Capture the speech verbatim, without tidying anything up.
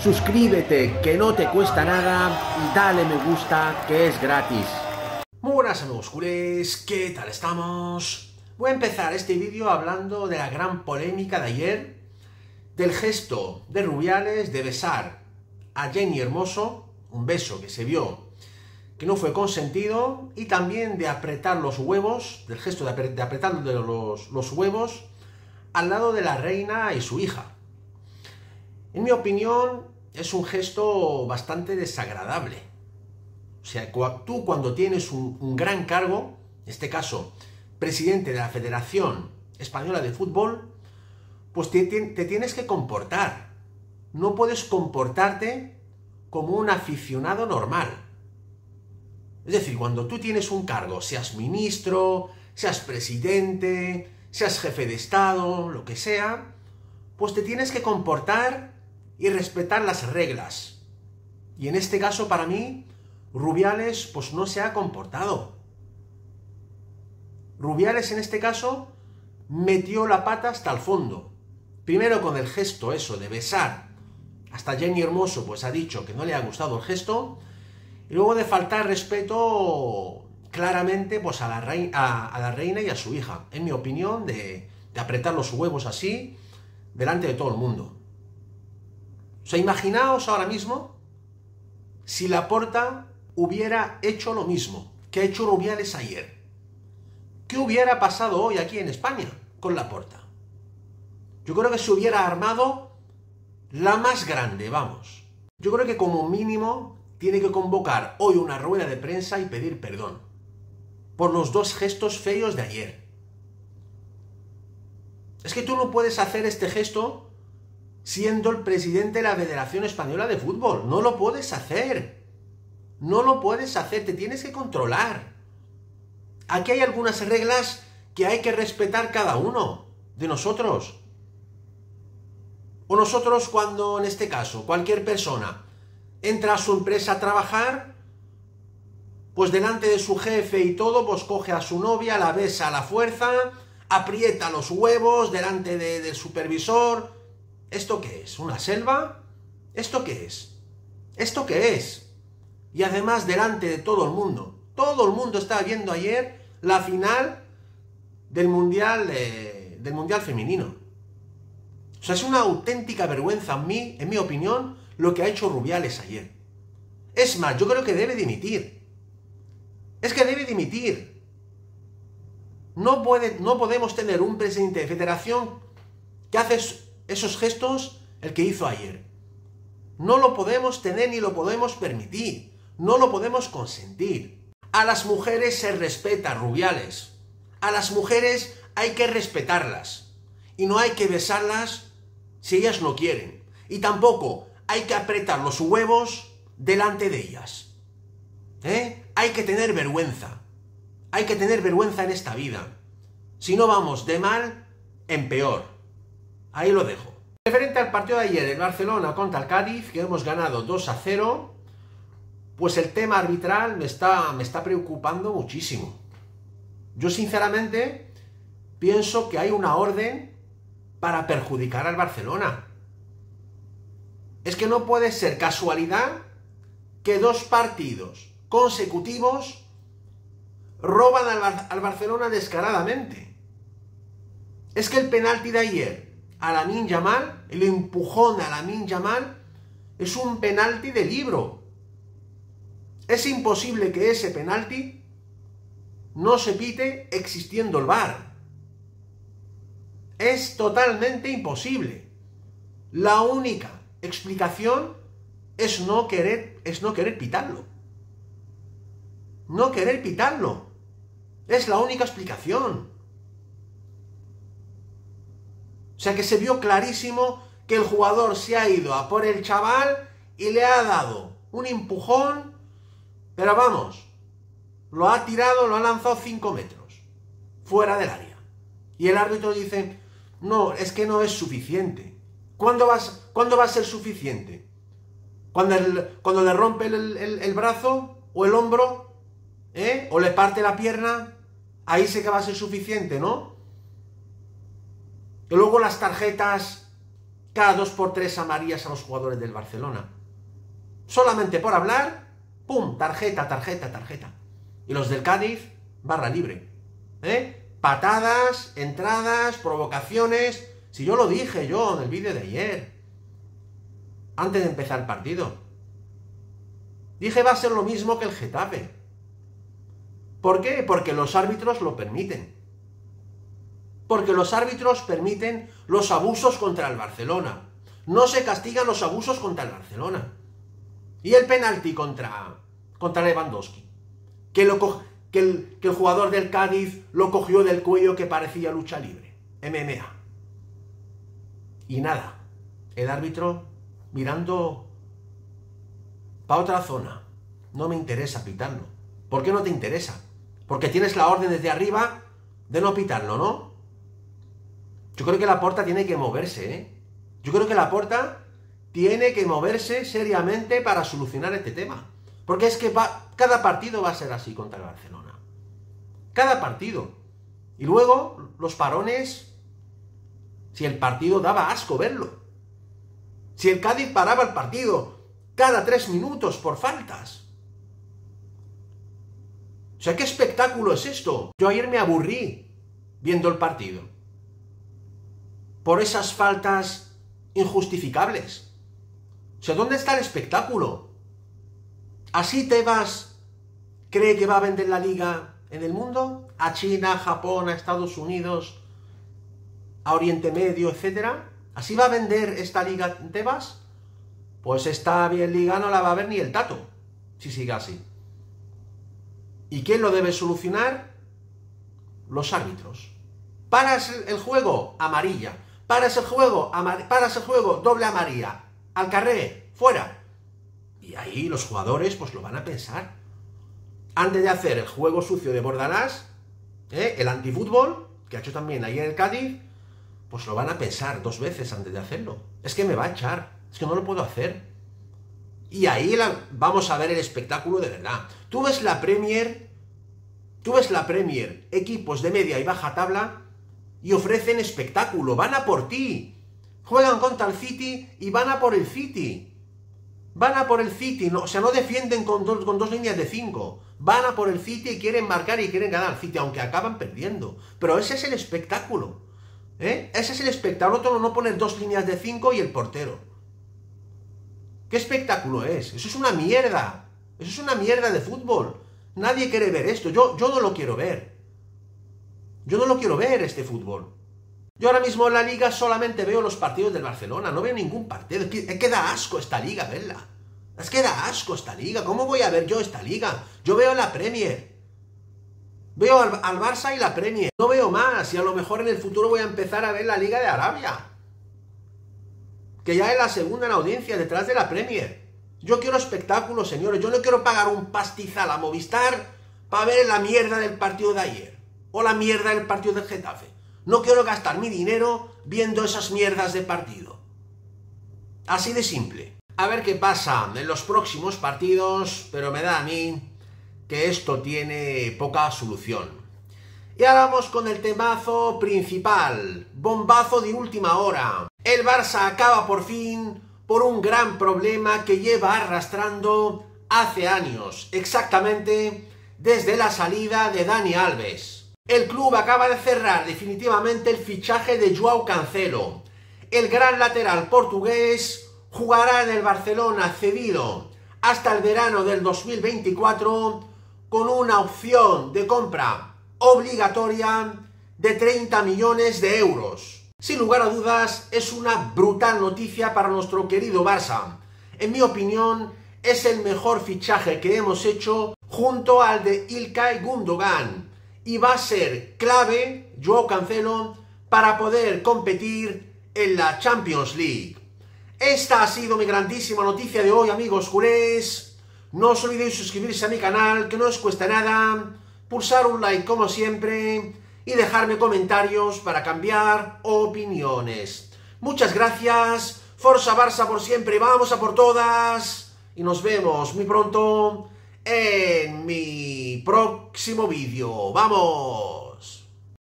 suscríbete, que no te cuesta nada, y dale me gusta, que es gratis. Muy buenas amigos culés, ¿qué tal estamos? Voy a empezar este vídeo hablando de la gran polémica de ayer, del gesto de Rubiales de besar a Jenni Hermoso, un beso que se vio que no fue consentido, y también de apretar los huevos, del gesto de, apre de apretar los, los huevos al lado de la reina y su hija. En mi opinión, es un gesto bastante desagradable. O sea, tú cuando tienes un, un gran cargo, en este caso, presidente de la Federación Española de Fútbol, pues te, te, te tienes que comportar. No puedes comportarte como un aficionado normal. Es decir, cuando tú tienes un cargo, seas ministro, seas presidente, seas jefe de Estado, lo que sea, pues te tienes que comportar y respetar las reglas. Y en este caso, para mí, Rubiales pues no se ha comportado. Rubiales en este caso metió la pata hasta el fondo. Primero con el gesto eso de besar. Hasta Jenni Hermoso pues ha dicho que no le ha gustado el gesto. Y luego de faltar respeto claramente pues a la, reina, a, a la reina y a su hija. En mi opinión, de, de apretar los huevos así delante de todo el mundo. O sea, imaginaos ahora mismo si Laporta hubiera hecho lo mismo que ha hecho Rubiales ayer. ¿Qué hubiera pasado hoy aquí en España con Laporta? Yo creo que se hubiera armado la más grande, vamos. Yo creo que como mínimo tiene que convocar hoy una rueda de prensa y pedir perdón por los dos gestos feos de ayer. Es que tú no puedes hacer este gesto siendo el presidente de la Federación Española de Fútbol. No lo puedes hacer. No lo puedes hacer. Te tienes que controlar. Aquí hay algunas reglas que hay que respetar cada uno de nosotros. O nosotros cuando, en este caso, cualquier persona entra a su empresa a trabajar, pues delante de su jefe y todo, pues coge a su novia, la besa a la fuerza, aprieta los huevos delante de, del supervisor. ¿Esto qué es? ¿Una selva? ¿Esto qué es? ¿Esto qué es? Y además delante de todo el mundo. Todo el mundo estaba viendo ayer la final del Mundial, eh, del Mundial Femenino. O sea, es una auténtica vergüenza en mí, en mi opinión, lo que ha hecho Rubiales ayer. Es más, yo creo que debe dimitir. Es que debe dimitir. No, puede, no podemos tener un presidente de federación que hace esos gestos el que hizo ayer. No lo podemos tener ni lo podemos permitir. No lo podemos consentir. A las mujeres se respeta, Rubiales. A las mujeres hay que respetarlas. Y no hay que besarlas si ellas no quieren. Y tampoco hay que apretar los huevos delante de ellas. ¿Eh? Hay que tener vergüenza. Hay que tener vergüenza en esta vida. Si no vamos de mal en peor. Ahí lo dejo. Referente al partido de ayer, el Barcelona contra el Cádiz, que hemos ganado dos a cero, pues el tema arbitral me está, me está preocupando muchísimo. Yo sinceramente pienso que hay una orden para perjudicar al Barcelona. Es que no puede ser casualidad que dos partidos consecutivos roban al, Bar al Barcelona descaradamente. Es que el penalti de ayer a Lamine Yamal, el empujón a Lamine Yamal, es un penalti de libro. Es imposible que ese penalti no se pite existiendo el V A R. Es totalmente imposible. La única explicación es no querer, es no querer pitarlo. No querer pitarlo. Es la única explicación. O sea que se vio clarísimo que el jugador se ha ido a por el chaval y le ha dado un empujón, pero vamos, lo ha tirado, lo ha lanzado cinco metros fuera del área. Y el árbitro dice, no, es que no es suficiente. ¿Cuándo, vas, ¿cuándo va a ser suficiente? ¿Cuando, el, cuando le rompe el, el, el brazo o el hombro? ¿Eh? ¿O le parte la pierna? Ahí sí que va a ser suficiente, ¿no? Y luego las tarjetas cada dos por tres amarillas a los jugadores del Barcelona. Solamente por hablar, ¡pum! Tarjeta, tarjeta, tarjeta. Y los del Cádiz, barra libre. ¿Eh? Patadas, entradas, provocaciones. Si yo lo dije yo en el vídeo de ayer, antes de empezar el partido. Dije va a ser lo mismo que el Getafe. ¿Por qué? Porque los árbitros lo permiten. Porque los árbitros permiten los abusos contra el Barcelona. No se castigan los abusos contra el Barcelona. Y el penalti contra, contra Lewandowski. Que, lo, que, el, que el jugador del Cádiz lo cogió del cuello que parecía lucha libre. M M A. Y nada. El árbitro mirando para otra zona. No me interesa pitarlo. ¿Por qué no te interesa? Porque tienes la orden desde arriba de no pitarlo, ¿no? Yo creo que Laporta tiene que moverse, ¿eh? Yo creo que Laporta tiene que moverse seriamente para solucionar este tema. Porque es que va, cada partido va a ser así contra el Barcelona. Cada partido. Y luego, los parones, si el partido daba asco verlo. Si el Cádiz paraba el partido cada tres minutos por faltas. O sea, ¿qué espectáculo es esto? Yo ayer me aburrí viendo el partido. Por esas faltas injustificables. O sea, ¿dónde está el espectáculo? ¿Así Tebas cree que va a vender la liga en el mundo? ¿A China, a Japón, a Estados Unidos, a Oriente Medio, etcétera? ¿Así va a vender esta liga Tebas? Pues esta bien liga no la va a ver ni el Tato, si sigue así. ¿Y quién lo debe solucionar? Los árbitros. Paras el juego, amarilla. Paras el juego, amar... paras el juego, doble amarilla. Al carré, fuera. Y ahí los jugadores pues lo van a pensar. Antes de hacer el juego sucio de Bordalás, ¿eh? el antifútbol, que ha hecho también ayer el Cádiz, pues lo van a pensar dos veces antes de hacerlo. Es que me va a echar, es que no lo puedo hacer. Y ahí la... vamos a ver el espectáculo de verdad. Tú ves la Premier, tú ves la Premier, equipos de media y baja tabla, y ofrecen espectáculo, van a por ti. Juegan contra el City y van a por el City. Van a por el City, no, o sea, no defienden con dos, con dos líneas de cinco. Van a por el City y quieren marcar y quieren ganar al City, aunque acaban perdiendo. Pero ese es el espectáculo. ¿eh? Ese es el espectáculo, no poner dos líneas de cinco y el portero. ¿Qué espectáculo es? Eso es una mierda. Eso es una mierda de fútbol. Nadie quiere ver esto. Yo, yo no lo quiero ver. Yo no lo quiero ver, este fútbol. Yo ahora mismo en la liga solamente veo los partidos del Barcelona. No veo ningún partido. Es que da asco esta liga, verla. Es que da asco esta liga. ¿Cómo voy a ver yo esta liga? Yo veo la Premier. Veo al, al Barça y la Premier. No veo más. Y a lo mejor en el futuro voy a empezar a ver la Liga de Arabia. Que ya es la segunda en audiencia detrás de la Premier. Yo quiero espectáculos, señores. Yo no quiero pagar un pastizal a Movistar para ver la mierda del partido de ayer. O la mierda del partido del Getafe. No quiero gastar mi dinero viendo esas mierdas de partido. Así de simple. A ver qué pasa en los próximos partidos, pero me da a mí que esto tiene poca solución. Y ahora vamos con el temazo principal. Bombazo de última hora. El Barça acaba por fin por un gran problema que lleva arrastrando hace años. Exactamente desde la salida de Dani Alves. El club acaba de cerrar definitivamente el fichaje de Joao Cancelo. El gran lateral portugués jugará en el Barcelona cedido hasta el verano del dos mil veinticuatro con una opción de compra obligatoria de treinta millones de euros. Sin lugar a dudas, es una brutal noticia para nuestro querido Barça. En mi opinión, es el mejor fichaje que hemos hecho junto al de İlkay Gundogan. Y va a ser clave, Joao Cancelo, para poder competir en la Champions League. Esta ha sido mi grandísima noticia de hoy, amigos culés. No os olvidéis suscribirse a mi canal, que no os cuesta nada. Pulsar un like como siempre y dejarme comentarios para cambiar opiniones. Muchas gracias. Forza Barça por siempre. Vamos a por todas. Y nos vemos muy pronto en mi próximo vídeo. ¡Vamos!